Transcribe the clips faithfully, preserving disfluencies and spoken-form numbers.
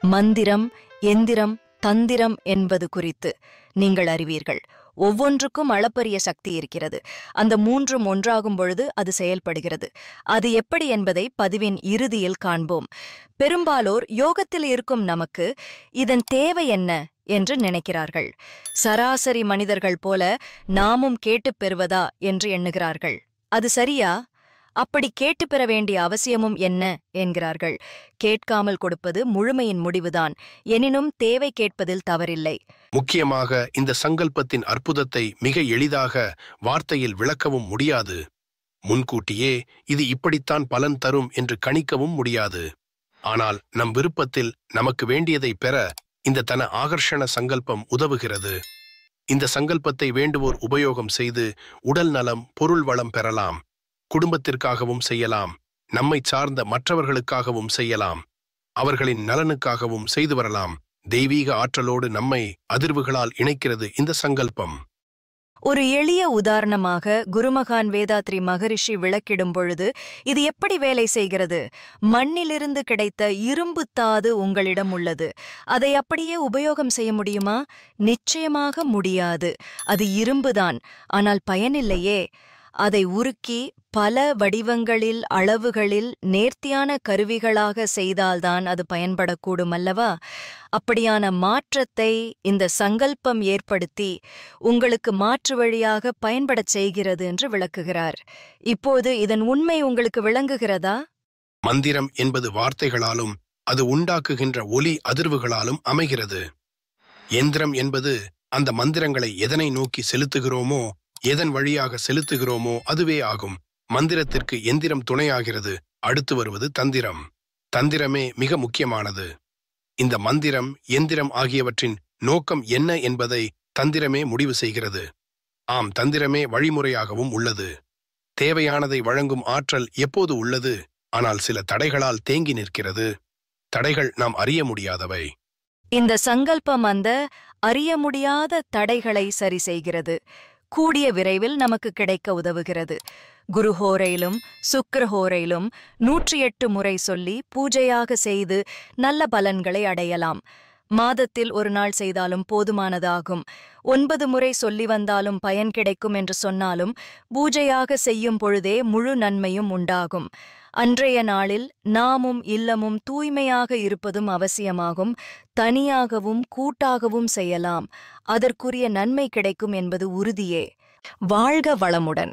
மந்திரம், எந்திரம், தந்திரம் என்பது குறித்து நீங்கள் அறிவீர்கள். ஒவ்வொன்றுக்கும் அளப்பரிய சக்தி இருக்கிறது. அந்த மூன்றும் ஒன்றாகும் பொழுது அது செயல்படுகிறது. அது எப்படி என்பதை பதிவின் இறுதியில் காண்போம். பெரும்பாலோர் யோகத்தில் இருக்கும் நமக்கு இதன் தேவை என்ன என்று நினைக்கிறார்கள். சராசரி மனிதர்கள் போல நாமும் கேட்டுப் பெறுவதா என்று எண்ணுகிறார்கள். அது சரியா? அப்படி கேட்டு பெற வேண்டிய அவசியமும் என்ன என்கிறார்கள். கேட்காமல் கொடுப்பது முழுமையின் முடிவுதான். எனினும் தேவை கேட்பதில் தவறில்லை. முக்கியமாக இந்த சங்கல்பத்தின் அற்புதத்தை மிக எளிதாக வார்த்தையில் விளக்கவும் முடியாது. முன்கூட்டியே இது இப்படித்தான் பலன் தரும் என்று கணிக்கவும் முடியாது. ஆனால் நம் விருப்பத்தில் நமக்கு வேண்டியதை பெற இந்த தன ஆகர்ஷண சங்கல்பம் உதவுகிறது. இந்த சங்கல்பத்தை வேண்டுவோர் உபயோகம் செய்து உடல் நலம், பொருள் வளம் பெறலாம். குடும்பத்திற்காகவும் செய்யலாம், நம்மை சார்ந்த மற்றவர்களுக்காகவும் செய்யலாம், அவர்களின் நலனுக்காகவும் செய்து வரலாம். தெய்வீக ஆற்றலோடு நம்மை அதிர்வுகளால் இணைக்கிறது இந்த சங்கல்பம். ஒரு எளிய உதாரணமாக குருமகான் வேதாத்ரி மகரிஷி விளக்கிடும் பொழுது இது எப்படி வேலை செய்கிறது? மண்ணிலிருந்து கிடைத்த இரும்பு தாது உங்களிடம் உள்ளது. அதை அப்படியே உபயோகம் செய்ய முடியுமா? நிச்சயமாக முடியாது. அது இரும்புதான், ஆனால் பயனில்லையே. அதை உருக்கி பல வடிவங்களில், அளவுகளில் நேர்த்தியான கருவிகளாக செய்தால்தான் அது பயன்படக்கூடும் அல்லவா? அப்படியான மாற்றத்தை இந்த சங்கல்பம் ஏற்படுத்தி உங்களுக்கு மாற்று வழியாக பயன்படச் செய்கிறது என்று விளக்குகிறார். இப்போது இதன் உண்மை உங்களுக்கு விளங்குகிறதா? மந்திரம் என்பது வார்த்தைகளாலும் அது உண்டாக்குகின்ற ஒலி அதிர்வுகளாலும் அமைகிறது. எந்திரம் என்பது அந்த மந்திரங்களை எதனை நோக்கி செலுத்துகிறோமோ, எதன் வழியாக செலுத்துகிறோமோ அதுவே ஆகும். மந்திரத்திற்கு எந்திரம் துணையாகிறது. அடுத்து வருவது தந்திரம். தந்திரமே மிக முக்கியமானது. இந்த மந்திரம், எந்திரம் ஆகியவற்றின் நோக்கம் என்ன என்பதை தந்திரமே முடிவு செய்கிறது. ஆம், தந்திரமே வழிமுறையாகவும் உள்ளது. தேவையானதை வழங்கும் ஆற்றல் எப்போது உள்ளது. ஆனால் சில தடைகளால் தேங்கி நிற்கிறது. தடைகள் நாம் அறிய முடியாதவை. இந்த சங்கல்பம் அந்த அறிய முடியாத தடைகளை சரி செய்கிறது. கூடிய விரைவில் நமக்கு கிடைக்க உதவுகிறது. குருஹோரையிலும் சுக்கிரஹோரையிலும் நூற்றி எட்டு முறை சொல்லி பூஜையாக செய்து நல்ல பலன்களை அடையலாம். மாதத்தில் ஒரு நாள் செய்தாலும் போதுமானதாகும். ஒன்பது முறை சொல்லி வந்தாலும் பயன் கிடைக்கும் என்று சொன்னாலும் பூஜையாக செய்யும் பொழுதே முழு நன்மையும் உண்டாகும். அன்றைய நாளில் நாமும் இல்லமும் தூய்மையாக இருப்பதும் அவசியமாகும். தனியாகவும் கூட்டாகவும் செய்யலாம். அதற்குரிய நன்மை கிடைக்கும் என்பது உறுதியே. வாழ்க வளமுடன்.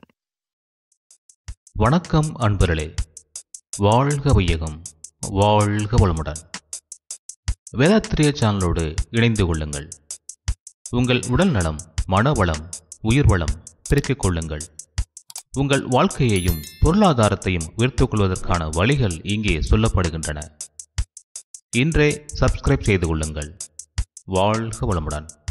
வணக்கம் அன்பர்களே, வாழ்க வையகம், வாழ்க வளமுடன். வேதாத்ரிய சேனலோடு இணைந்து கொள்ளுங்கள். உங்கள் உடல் நலம், மனவளம், உயிர் வளம் பெருக்கிக் கொள்ளுங்கள். உங்கள் வாழ்க்கையையும் பொருளாதாரத்தையும் உயர்த்திக் கொள்வதற்கான வழிகள் இங்கே சொல்லப்படுகின்றன. இன்றே சப்ஸ்கிரைப் செய்து கொள்ளுங்கள். வாழ்க வளமுடன்.